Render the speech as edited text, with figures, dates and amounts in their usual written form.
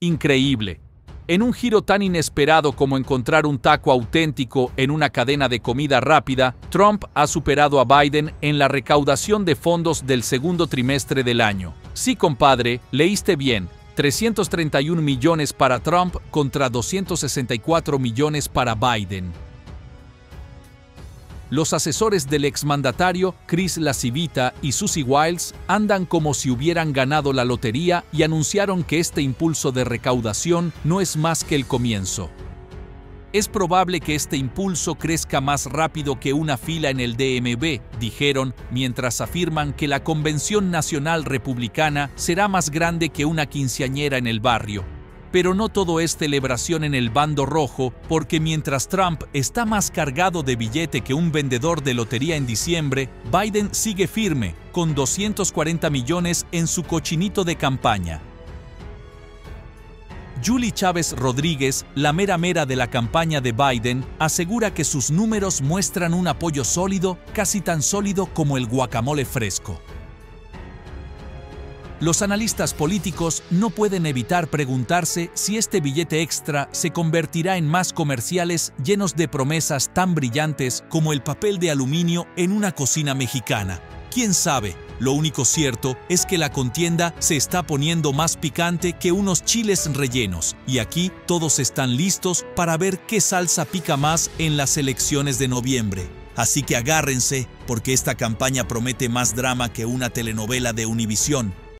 Increíble. En un giro tan inesperado como encontrar un taco auténtico en una cadena de comida rápida, Trump ha superado a Biden en la recaudación de fondos del segundo trimestre del año. Sí, compadre, leíste bien. 331 millones para Trump contra 264 millones para Biden. Los asesores del exmandatario, Chris LaCivita y Susie Wiles, andan como si hubieran ganado la lotería y anunciaron que este impulso de recaudación no es más que el comienzo. Es probable que este impulso crezca más rápido que una fila en el DMV, dijeron, mientras afirman que la Convención Nacional Republicana será más grande que una quinceañera en el barrio. Pero no todo es celebración en el bando rojo, porque mientras Trump está más cargado de billete que un vendedor de lotería en diciembre, Biden sigue firme, con 240 millones en su cochinito de campaña. Julie Chávez Rodríguez, la mera mera de la campaña de Biden, asegura que sus números muestran un apoyo sólido, casi tan sólido como el guacamole fresco. Los analistas políticos no pueden evitar preguntarse si este billete extra se convertirá en más comerciales llenos de promesas tan brillantes como el papel de aluminio en una cocina mexicana. ¿Quién sabe? Lo único cierto es que la contienda se está poniendo más picante que unos chiles rellenos, y aquí todos están listos para ver qué salsa pica más en las elecciones de noviembre. Así que agárrense, porque esta campaña promete más drama que una telenovela de Univisión.